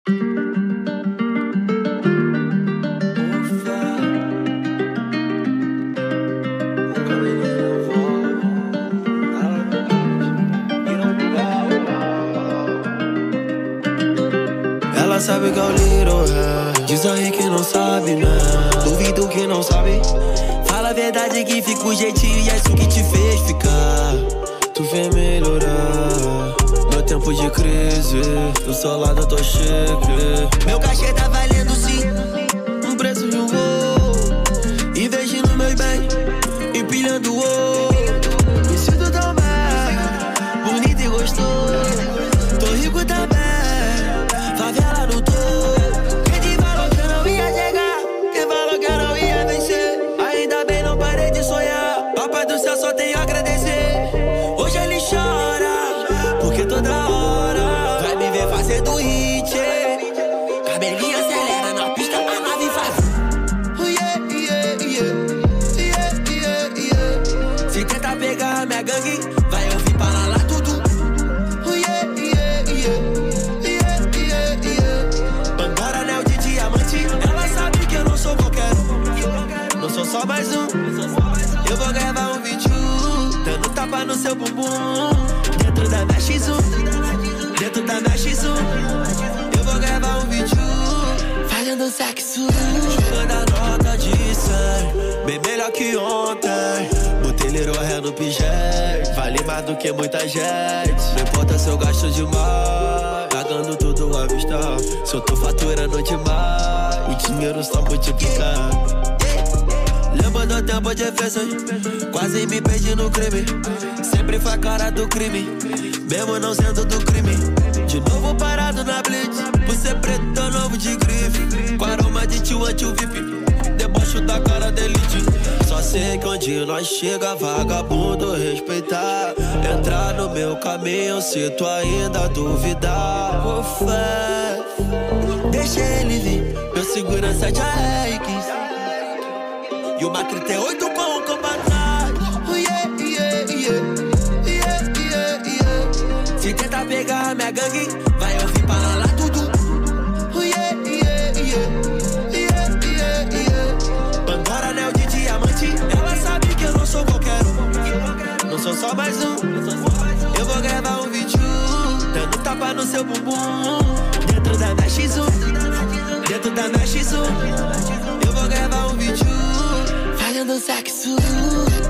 Ela sabe que é o Little Rap. Diz aí que não sabe, né? Duvido que não sabe. Fala a verdade que fica o jeitinho e é isso que te fez ficar. Tu vem melhorar meu tempo de crise. Do seu lado eu tô chique. Meu cachê tá valendo sim um preço de um voo. Investindo meus bens, empilhando o ouro. Me sinto tão bem, bonito e gostoso. Tô rico também. Favela no topo. Quem te falou que eu não ia chegar? Quem falou que eu não ia vencer? Ainda bem não parei de sonhar. Papai do céu só tenho a agradecer. Hoje ele chora, porque toda hora vai me ver fazer do hit. Cabelinho acelera na pista, a nave faz. Se tentar pegar a minha gangue, vai ouvir para lá tudo. Não sou só mais um. Eu vou gravar um vídeo dando tapa no seu bumbum. Dentro da minha X1, dentro da minha X1. Eu vou gravar um vídeo fazendo sexo. Chegando a nota de 100, bem melhor que ontem. Botei Little Rap no pijete, vale mais do que muita gente. Não importa se eu gasto demais, pagando tudo à vista. Se eu tô faturando demais, o dinheiro só multiplica. Lembro do tempo de feições, quase me perdi no crime. Sempre foi a cara do crime, mesmo não sendo do crime. De novo parado na blitz, por ser preto tô novo de grife. Com aroma de tio anti-VIP, debaixo da cara da elite. Só sei que onde nós chega, vagabundo respeitar. Entrar no meu caminho, se tu ainda duvidar. Ô fé, deixa ele vir, meu segurança de AX. E uma 38 com um combo atrás. Se tentar pegar a minha gangue, vai ouvir para lá tudo. Pandora, anel de diamante. Ela sabe que eu não sou qualquer um. Não sou só mais um. Eu vou gravar um vídeo dando tapa no seu bumbum. Dentro da minha X1, dentro da minha X1. Eu vou gravar um vídeo fazendo sexo.